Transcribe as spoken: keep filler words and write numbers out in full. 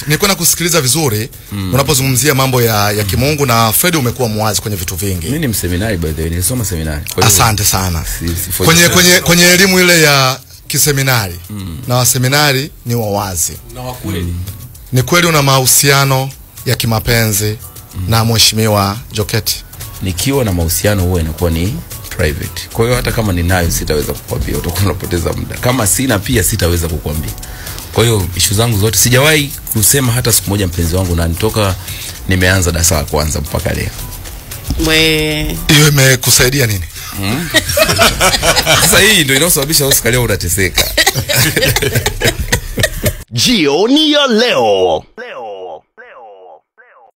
nilikuwa nakusikiliza vizuri mm. unapozungumzia mambo ya ya kimungu, na Fred umekuwa mwazi kwenye vitu vingi. Mimi ni mseminari by the way, nilisoma seminari. Asante sana. Si, si kwenye kwenye kwenye elimu ile ya kiseminari mm. na waseminari ni wawazi. Na wakweli. Mm. Ni kweli una mahusiano ya kimapenzi mm. na mheshimiwa Joketi? Nikiwa na mahusiano huwa inakuwa ni private. Kwa hiyo hata kama ninayo sitaweza kukwambia, utakuwa unapoteza muda. Kama sina pia sitaweza kukwambia. Kwa hiyo issue zangu zote sijawahi kusema hata siku moja mpenzi wangu, na nitoka nimeanza darasa la kwanza mpaka leo. We hiyo imekusaidia nini? Hmm? Sasa hii ndio inasababisha Oscar leo unateseka. Jioni ya leo.